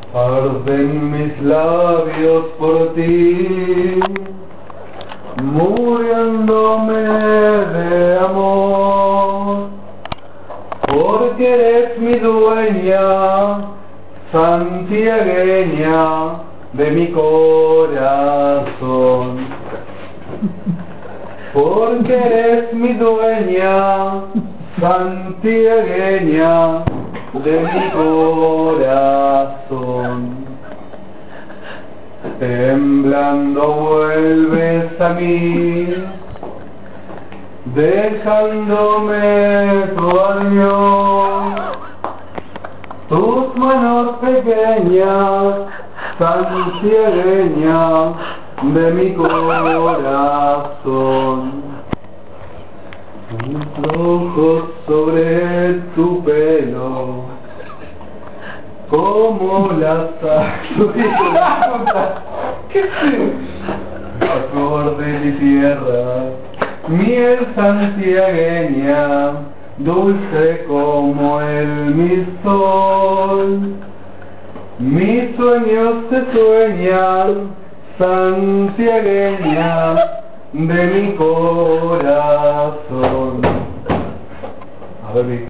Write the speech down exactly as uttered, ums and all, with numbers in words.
Arden mis labios por ti, muriéndome de amor, porque eres mi dueña, santiagueña de mi corazón. Porque eres mi dueña, santiagueña de mi corazón. Temblando vuelves a mí, dejándome tu adiós, tus manos pequeñas, santiagueña de mi corazón. Tus ojos sobre tu pelo, como las ¿Qué es? Acorde de mi tierra, miel santiagueña, dulce como el mi sol. Mis sueños se sueñan, santiagueña de mi corazón. A ver,